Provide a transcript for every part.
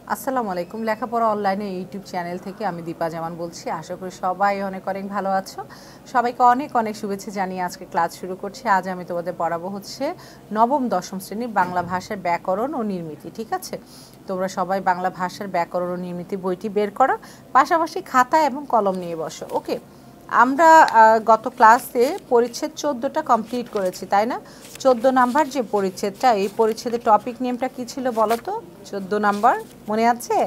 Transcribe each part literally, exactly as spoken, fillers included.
আসসালামু আলাইকুম। লেখাপড়া অনলাইনে ইউটিউব চ্যানেল থেকে আমি দীপা জামান বলছি। আশা করি সবাই অনেক অনেক ভালো আছো। সবাইকে অনেক অনেক শুভেচ্ছা জানিয়ে আজকে ক্লাস শুরু করছি। আজ আমি তোমাদের পড়াবো হচ্ছে নবম দশম শ্রেণীর বাংলা ভাষার ব্যাকরণ ও নির্মিতি। ঠিক আছে, তোমরা সবাই বাংলা ভাষার ব্যাকরণ ও নির্মিতি বইটি বের করো, পাশাপাশি খাতা এবং কলম নিয়ে বসো। ওকে, আমরা গত ক্লাসে পরিচ্ছেদ চোদ্দোটা কমপ্লিট করেছি, তাই না? চোদ্দো নাম্বার যে পরিচ্ছেদটা, এই পরিচ্ছেদের টপিক নেমটা কী ছিল বলো তো? চোদ্দো নাম্বার মনে আছে?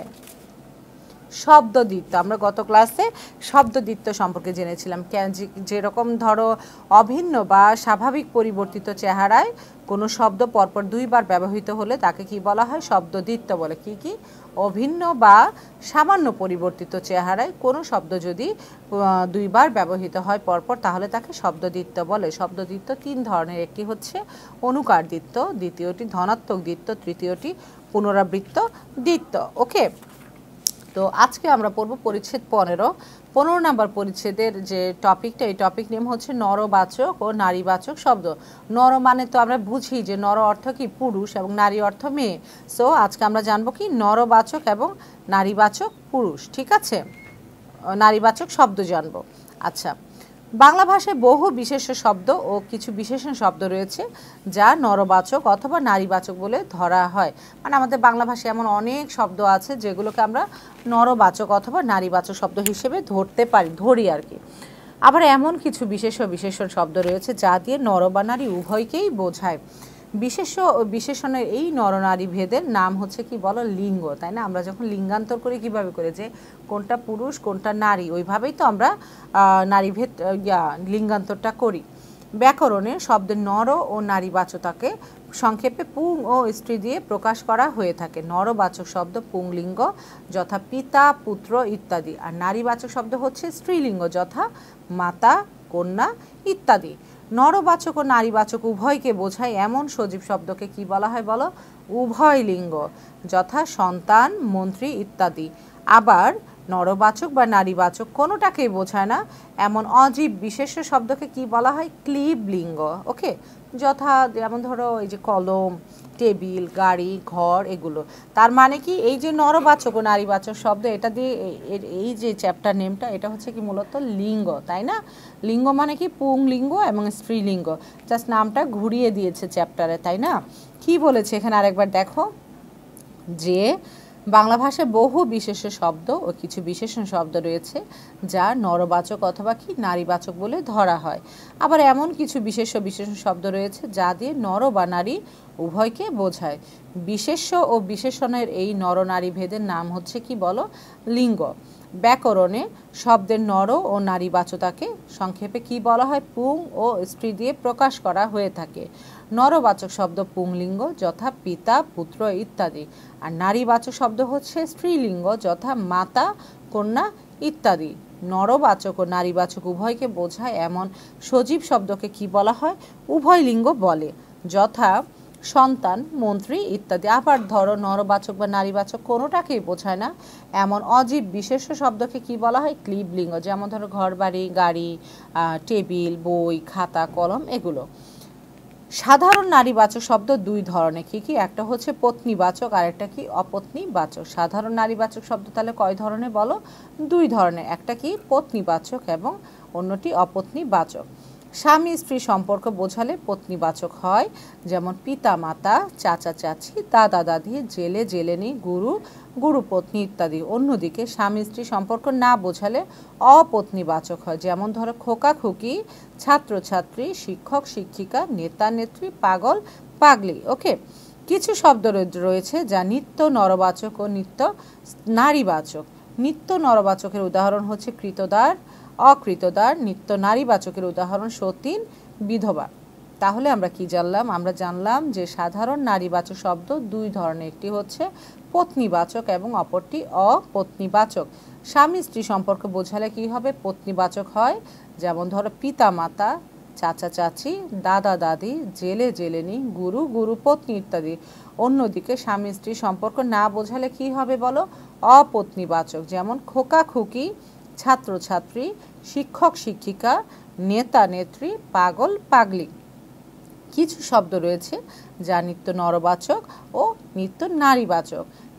শব্দদ্বিত্ব। আমরা গত ক্লাসে শব্দদ্বিত্ব সম্পর্কে জেনেছিলাম। যেরকম ধরো অভিন্ন বা স্বাভাবিক পরিবর্তিত চেহারায় কোনো শব্দ পরপর দুইবার ব্যবহৃত হলে তাকে কি বলা হয়? শব্দদ্বিত্ব বলে। কি কি? অভিন্ন বা সামান্য পরিবর্তিত চেহারায় কোনো শব্দ যদি দুইবার ব্যবহৃত হয় পরপর, তাহলে তাকে শব্দদ্বিত্ব বলে। শব্দদ্বিত্ব তিন ধরনের, একটি হচ্ছে অনুকার দ্বিত্ব, দ্বিতীয়টি ধনাত্মক দ্বিত্ব, তৃতীয়টি পুনরাবৃত্ত দ্বিত্ব। ওকে, তো আজকে আমরা পড়ব পরিচ্ছেদ পনেরো। পনেরো নাম্বার পরিচ্ছেদের যে টপিকটা, এই টপিক নেম হচ্ছে নরবাচক ও নারীবাচক শব্দ। নর মানে তো আমরা বুঝি যে নর অর্থ কি? পুরুষ, এবং নারী অর্থ মেয়ে। সো আজকে আমরা জানবো কি? নরবাচক এবং নারীবাচক পুরুষ। ঠিক আছে, নারীবাচক শব্দ জানবো। আচ্ছা, বাংলা ভাষায় বহু বিশেষ্য শব্দ ও কিছু বিশেষণ শব্দ রয়েছে যা নরবাচক অথবা নারীবাচক বলে ধরা হয়। মানে আমাদের বাংলা ভাষায় এমন অনেক শব্দ আছে যেগুলোকে আমরা নরবাচক অথবা নারীবাচক শব্দ হিসেবে ধরতে পারি, ধরি আর কি। আবার এমন কিছু বিশেষ বিশেষণ শব্দ রয়েছে যা দিয়ে নর বা নারী উভয়কেই বোঝায়। বিশেষ বিশেষণের এই নরনারী ভেদের নাম হচ্ছে কি বলো? লিঙ্গ, তাই না? আমরা যখন লিঙ্গান্তর করি কিভাবে করে, যে কোনটা পুরুষ কোনটা নারী, ওইভাবেই তো আমরা নারীভেদ ইয়া লিঙ্গান্তরটা করি। ব্যাকরণে শব্দের নর ও নারীবাচকতাকে সংক্ষেপে পুং ও স্ত্রী দিয়ে প্রকাশ করা হয়ে থাকে। নরবাচক শব্দ পুংলিঙ্গ, যথা পিতা, পুত্র ইত্যাদি, আর নারীবাচক শব্দ হচ্ছে স্ত্রীলিঙ্গ, যথা মাতা, কন্যা ইত্যাদি। নরবাচক ও নারীবাচক উভয়কে বোঝায় এমন সজীব শব্দকে কি বলা হয় বলো? উভয় লিঙ্গ, যথা সন্তান, মন্ত্রী ইত্যাদি। আবার নরবাচক বা নারীবাচক কোনোটাকেই বোঝায় না এমন অজীব বিশেষ্য শব্দকে কি বলা হয়? ক্লীব লিঙ্গ। ওকে, যথা যেমন ধরো এই যে কলম, টেবিল, গাড়ি, ঘর, এগুলো। তার মানে কি, এই যে নরবাচক ও নারীবাচক শব্দ, এটা দিয়ে এই যে চ্যাপ্টার নেমটা, এটা হচ্ছে কি মূলত লিঙ্গ, তাই না? লিঙ্গ মানে কি? পুংলিঙ্গ এবং স্ত্রীলিঙ্গ। জাস্ট নামটা ঘুরিয়ে দিয়েছে চ্যাপ্টারে, তাই না? কি বলেছে এখানে আরেকবার দেখো, যে বাংলা ভাষায় বহু বিশেষ্য শব্দ ও কিছু বিশেষণ শব্দ রয়েছে যা নরবাচক অথবা কি নারীবাচক বলে ধরা হয়। আবার এমন কিছু বিশেষ্য বিশেষণ শব্দ রয়েছে যা দিয়ে নর বা নারী উভয়কে বোঝায়। বিশেষ্য ও বিশেষণের এই নরনারী ভেদের নাম হচ্ছে কি বলো? লিঙ্গ। ব্যাকরণে শব্দের নর ও নারীবাচকতাকে সংক্ষেপে কি বলা হয়? পুং ও স্ত্রী দিয়ে প্রকাশ করা হয়ে থাকে। নরবাচক শব্দ পুংলিঙ্গ, যথা পিতা, পুত্র ইত্যাদি, আর নারীবাচক শব্দ হচ্ছে স্ত্রীলিঙ্গ, যথা মাতা, কন্যা ইত্যাদি। নরবাচক ও নারীবাচক উভয়কে বোঝায় এমন সজীব শব্দকে কি বলা হয়? উভয় লিঙ্গ বলে, যথা সন্তান, মন্ত্রী ইত্যাদি। আবার ধরো নরবাচক বা নারীবাচক কোনোটাকেই বোঝায় না এমন অজীব বিশেষ্য শব্দকে কি বলা হয়? ক্লীব লিঙ্গ। যেমন ধরো ঘর বাড়ি, গাড়ি, টেবিল, বই, খাতা, কলম, এগুলো। সাধারণ নারীবাচক শব্দ দুই ধরনের। কি কি? একটা হচ্ছে পত্নীবাচক, আর একটা কি? অপত্নীবাচক। সাধারণ নারীবাচক শব্দ তাহলে কয় ধরনের বলো? দুই ধরনের। একটা কি? পত্নীবাচক এবং অন্যটি অপত্নীবাচক। স্বামী স্ত্রী সম্পর্ক বোঝালে পত্নীবাচক হয়, যেমন পিতা মাতা, চাচা চাচি, দাদা দাদি, জেলে জেলেনি, গুরু গুরুপত্নী ইত্যাদি। অন্যদিকে স্বামী স্ত্রী সম্পর্ক না বোঝালে অপত্নীবাচক হয়, যেমন ধরো খোকা খুকি, ছাত্র ছাত্রী, শিক্ষক শিক্ষিকা, নেতা নেত্রী, পাগল পাগলি। ওকে, কিছু শব্দ রয়েছে যা নিত্য নরবাচক ও নিত্য নারীবাচক। নিত্য নরবাচকের উদাহরণ হচ্ছে কৃতদার, অকৃতদার। নিত্য নারীবাচকের উদাহরণ সতীন, বিধবা। তাহলে আমরা কি জানলাম? আমরা জানলাম যে সাধারণ নারীবাচক শব্দ দুই ধরনের, একটি হচ্ছে পত্নীবাচক এবং অপরটি অপত্নীবাচক। স্বামী স্ত্রী সম্পর্ক বোঝালে কি হবে? পত্নীবাচক হয়, যেমন ধরো পিতা মাতা, চাচা চাচি, দাদা দাদি, জেলে জেলেনি, গুরু গুরুপত্নী ইত্যাদি। অন্যদিকে স্বামী স্ত্রী সম্পর্ক না বোঝালে কি হবে বলো? অপত্নীবাচক, যেমন খোকা খুকি, ছাত্র ছাত্রী, শিক্ষক শিক্ষিকা, নেতা নেত্রী, পাগল পাগলি। কিছু শব্দ রয়েছে যা নিত্য নরবাচক ও নিত্য নারীবাচক।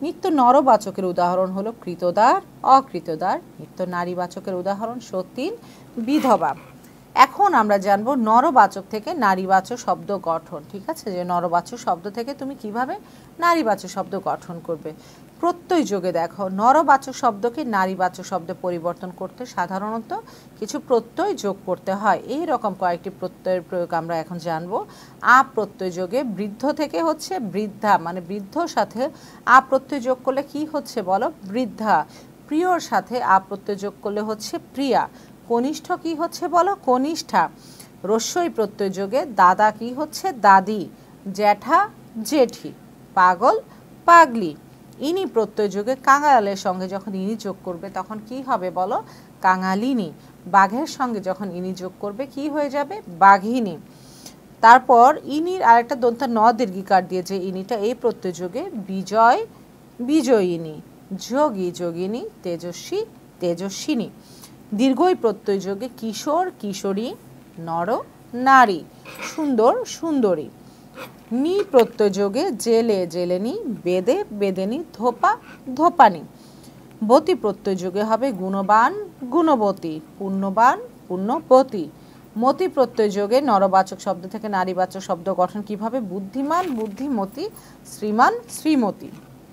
নিত্য নরবাচকের উদাহরণ হলো কৃতদার, অকৃতদার। নিত্য নারীবাচকের উদাহরণ সতীন, বিধবা। এখন আমরা জানবো নরবাচক থেকে নারীবাচক শব্দ গঠন। ঠিক আছে, যে নরবাচক শব্দ থেকে তুমি কিভাবে নারীবাচক শব্দ গঠন করবে। প্রত্যয় যোগে দেখো, নরবাচক শব্দকে নারীবাচক শব্দে পরিবর্তন করতে সাধারণত কিছু প্রত্যয় যোগ করতে হয়। এই রকম কয়েকটি প্রত্যয়ের প্রয়োগ আমরা এখন জানবো। আ প্রত্যয় যোগে বৃদ্ধ থেকে হচ্ছে বৃদ্ধা, মানে বৃদ্ধর সাথে আ প্রত্যয় যোগ করলে কি হচ্ছে বলো, বৃদ্ধা। প্রিয়র সাথে আ প্রত্যয় যোগ করলে হচ্ছে প্রিয়া। কনিষ্ঠ কি হচ্ছে বলো, কনিষ্ঠা। রস্যই প্রত্যয় যোগে দাদা কি হচ্ছে, দাদি। জ্যাঠা, জেঠি। পাগল, পাগলি। ইনি প্রত্যয় যোগে কাঙালের সঙ্গে যখন ইনি যোগ করবে তখন কি হবে বলো, কাঙালিনী। বাঘের সঙ্গে যখন ইনি যোগ করবে কি হয়ে যাবে, বাঘিনী। তারপর ইনির আরেকটা দন্তা ন দীর্ঘিকার দিয়ে যে ইনিটা, এই প্রত্যয় যোগে বিজয়, বিজয়িনী। যোগী, যোগিনী। তেজস্বী, তেজস্বিনী। দীর্ঘই প্রত্যয় যোগে কিশোর, কিশোরী। নর, নারী। সুন্দর, সুন্দরী। নি প্রত্যয় যোগে জেলে, জেলেনি। বেদে, বেদেনি। ধোপা, ধোপানি। বতী প্রত্যয় যোগে হবে গুণবান, গুণবতী। পুণ্যবান, পুণ্যবতী। মতি প্রত্যয় যোগে নরবাচক শব্দ থেকে নারীবাচক শব্দ গঠন কিভাবে, বুদ্ধিমান, বুদ্ধিমতী। শ্রীমান, শ্রীমতী।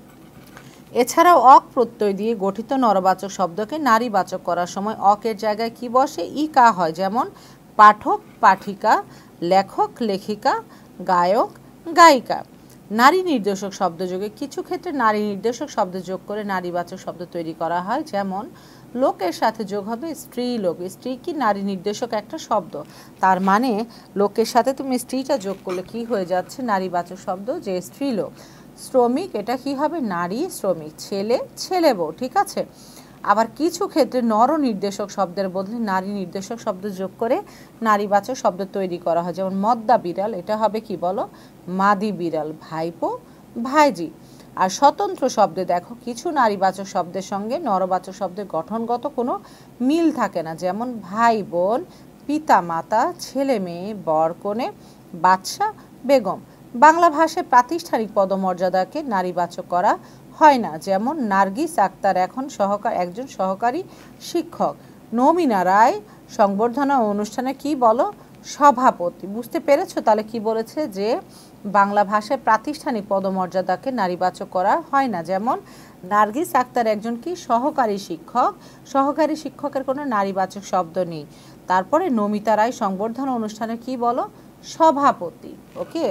এছাড়াও অক প্রত্যয় দিয়ে গঠিত নরবাচক শব্দকে নারীবাচক করার সময় অকের জায়গায় কি বসে, ইকা হয়। যেমন পাঠক, পাঠিকা। লেখক, লেখিকা। গায়ক, গায়িকা। নারী নির্দেশক শব্দ যোগে কিছু ক্ষেত্রে নারী নির্দেশক শব্দ যোগ করে নারীবাচক শব্দ তৈরি করা হয়। যেমন লোকের সাথে যোগ হবে স্ত্রী লোক। স্ত্রী কি নারী নির্দেশক একটা শব্দ, তার মানে লোকের সাথে তুমি স্ত্রীটা যোগ করলে কি হয়ে যাচ্ছে, নারীবাচক শব্দ, যে স্ত্রীলোক। শ্রমিক, এটা কি হবে, নারী শ্রমিক। ছেলে, ছেলে বউ। ঠিক আছে। আবার কিছু ক্ষেত্রে নর নির্দেশক শব্দের বদলে নারী নির্দেশক শব্দ যোগ করে নারীবাচক শব্দ তৈরি করা হয়। যেমন মদ্দা বিড়াল, এটা হবে কি বলো, মাদি বিড়াল। ভাইপো, ভাইজি। আর স্বতন্ত্র শব্দে দেখো কিছু নারীবাচক শব্দের সঙ্গে নরবাচক শব্দের গঠনগত কোনো মিল থাকে না। যেমন ভাই বোন, পিতা মাতা, ছেলে মেয়ে, বর কনে, বাদশা, বেগম। বাংলা ভাষায় প্রাতিষ্ঠানিক পদমর্যাদাকে নারীবাচক করা হয় না। যেমন নার্গিস আক্তার এখন সহকার একজন সহকারী শিক্ষক। নমিনা রায় সংবর্ধনা অনুষ্ঠানে কি বলো, সভাপতি। বুঝতে পেরেছো তাহলে কি বলেছে, যে বাংলা ভাষায় প্রাতিষ্ঠানিক পদমর্যাদাকে নারীবাচক করা হয় না। যেমন নার্গিস আক্তার একজন কি সহকারী শিক্ষক, সহকারী শিক্ষকের কোনো নারীবাচক শব্দ নেই। তারপরে নমিতা রায় সংবর্ধনা অনুষ্ঠানে কি বলো, সভাপতি। ওকে,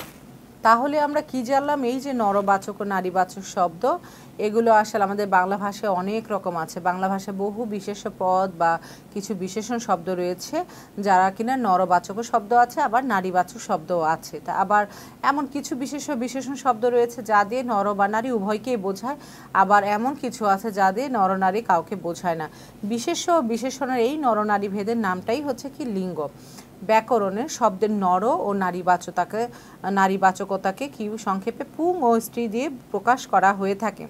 তাহলে আমরা কি জানলাম, এই যে নরবাচক ও নারীবাচক শব্দ, এগুলো আসলে আমাদের বাংলা ভাষায় অনেক রকম আছে। বাংলা ভাষায় বহু বিশেষ পদ বা কিছু বিশেষণ শব্দ রয়েছে যারা কিনা নরবাচক শব্দ আছে, আবার নারীবাচক শব্দও আছে। তা আবার এমন কিছু বিশেষ বিশেষণ শব্দ রয়েছে যা দিয়ে নর বা নারী উভয়কেই বোঝায়, আবার এমন কিছু আছে যা দিয়ে নরনারী কাউকে বোঝায় না। বিশেষ বিশেষণের এই নরনারী ভেদের নামটাই হচ্ছে কি লিঙ্গ। ব্যাকরণে শব্দের নর ও নারীবাচকতাকে নারীবাচকতাকে কি সংক্ষেপে পুং ও স্ত্রী দিয়ে প্রকাশ করা হয়ে থাকে।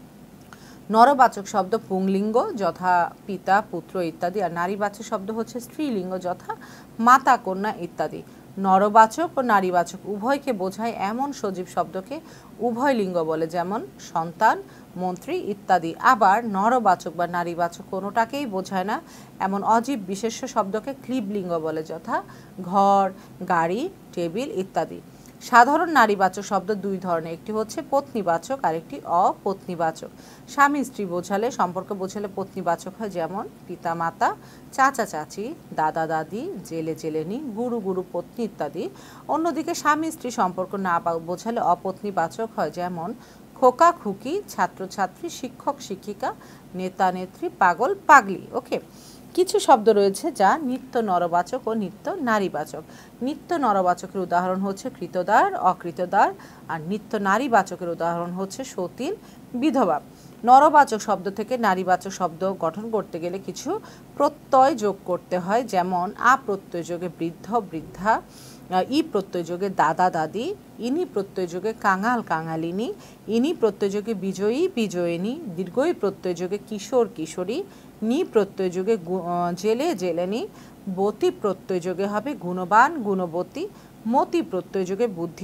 নরবাচক শব্দ পুংলিঙ্গ, যথা পিতা, পুত্র ইত্যাদি। আর নারীবাচক শব্দ হচ্ছে স্ত্রীলিঙ্গ, যথা মাতা, কন্যা ইত্যাদি। নরবাচক ও নারীবাচক উভয়কে বোঝায় এমন সজীব শব্দকে উভয় লিঙ্গ বলে, যেমন সন্তান, মন্ত্রী ইত্যাদি। আবার নরবাচক বা নারীবাচক কোনোটাকেই বোঝায় না এমন অজীব বিশেষ্য শব্দকে ক্লীবলিঙ্গ বলে, যথা ঘর, গাড়ি, টেবিল ইত্যাদি। সাধারণ নারীবাচক শব্দ দুই ধরনের, একটি হচ্ছে পত্নীবাচক আর একটি অপত্নীবাচক। স্বামী স্ত্রী বোঝালে, সম্পর্ক বোঝালে পত্নীবাচক হয়, যেমন পিতা মাতা, চাচা চাচি, দাদা দাদি, জেলে জেলেনি, গুরু গুরু পত্নী ইত্যাদি। অন্যদিকে স্বামী স্ত্রী সম্পর্ক না বোঝালে অপত্নীবাচক হয়, যেমন খোকা খুকি, ছাত্রছাত্রী, শিক্ষক শিক্ষিকা, নেতা নেত্রী, পাগল পাগলি। ওকে, কিছু শব্দ রয়েছে যা নিত্য নরবাচক ও নিত্য নারীবাচক। নিত্য নরবাচকের উদাহরণ হচ্ছে কৃতদার, অকৃতদার। আর নিত্য নারীবাচকের উদাহরণ হচ্ছে সতীন, বিধবা। নরবাচক শব্দ থেকে নারীবাচক শব্দ গঠন করতে গেলে কিছু প্রত্যয় যোগ করতে হয়। যেমন আ প্রত্যয় যোগে বৃদ্ধ, বৃদ্ধা। ই প্রত্যয় যোগে দাদা দাদি। ইনি প্রত্যয় যোগে কাঙাল, কাঙালিনী। ইনি প্রত্যয় যোগে বিজয়ী, বিজয়িনী। দীর্ঘই প্রত্যয় যোগে কিশোর, কিশোরী। নি প্রত্যয় যোগে জেলে, জেলেনি। বতী প্রত্যয় যোগে হবে গুণবান, গুণবতী। মতি প্রত্যয় যোগে বুদ্ধিমান,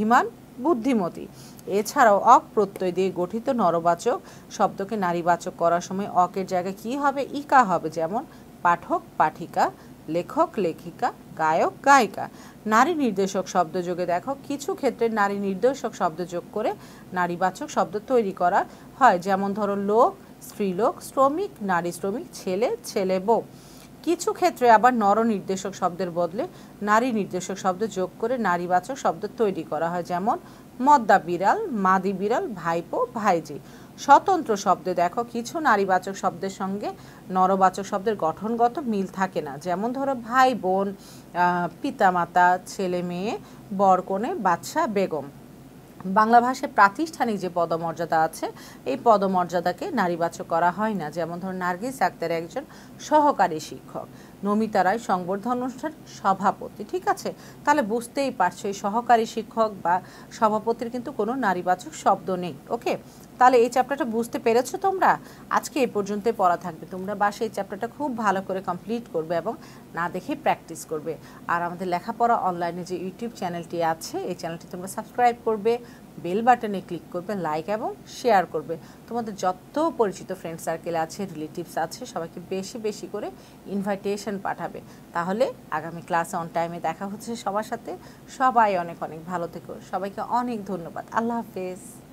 বুদ্ধিমতী। এছাড়াও অক প্রত্যয় দিয়ে গঠিত নরবাচক শব্দকে নারীবাচক করার সময় অকের জায়গায় কি হবে, ইকা হবে, যেমন পাঠক পাঠিকা, লেখক লেখিকা, গায়ক গায়িকা। নারী নির্দেশক শব্দ যোগে দেখো কিছু ক্ষেত্রে নারী নির্দেশক শব্দ যোগ করে নারীবাচক শব্দ তৈরি করা হয়, যেমন ধরো লোক স্ত্রীলোক, শ্রমিক নারী শ্রমিক, ছেলে ছেলে বউ। কিছু ক্ষেত্রে আবার নর নির্দেশক শব্দের বদলে নারী নির্দেশক শব্দ যোগ করে নারীবাচক শব্দ তৈরি করা হয়, যেমন মদ্দা বিড়াল, মাদি বিড়াল, ভাইপো ভাইজি। স্বতন্ত্র শব্দে দেখো কিছু নারীবাচক শব্দের সঙ্গে নরবাচক শব্দের গঠনগত মিল থাকে না, যেমন ধরো ভাই বোন, পিতামাতা, ছেলে মেয়ে, বর কনে, বাদশা বেগম। বাংলা ভাষায় প্রাতিষ্ঠানিক যে পদমর্যাদা আছে এই পদমর্যাদাকে নারীবাচক করা হয় না, যেমন ধরুন নার্গিস আক্তার একজন সহকারী শিক্ষক, নমিতা রায় সংবর্ধনা অনুষ্ঠান সভাপতি। ঠিক আছে, তাহলে বুঝতেই পারছো এই সহকারী শিক্ষক বা সভাপতির কিন্তু কোনো নারীবাচক শব্দ নেই। ওকে, তাহলে এই চ্যাপ্টারটা বুঝতে পেরেছো তোমরা? আজকে এই পর্যন্তই পড়া থাকবে, তোমরা বাসে এই চ্যাপ্টারটা খুব ভালো করে কমপ্লিট করবে এবং না দেখে প্র্যাকটিস করবে। আর আমাদের লেখাপড়া অনলাইনে যে ইউটিউব চ্যানেলটি আছে এই চ্যানেলটি তোমরা সাবস্ক্রাইব করবে, বেল বাটনে ক্লিক করবে, লাইক এবং শেয়ার করবে। তোমাদের যত পরিচিত ফ্রেন্ড সার্কেল আছে, রিলেটিভস আছে, সবাইকে বেশি বেশি করে ইনভাইটেশন পাঠাবে। তাহলে আগামী ক্লাসে অন টাইমে দেখা হচ্ছে সবার সাথে। সবাই অনেক অনেক ভালো থেকো, সবাইকে অনেক ধন্যবাদ। আল্লাহ হাফেজ।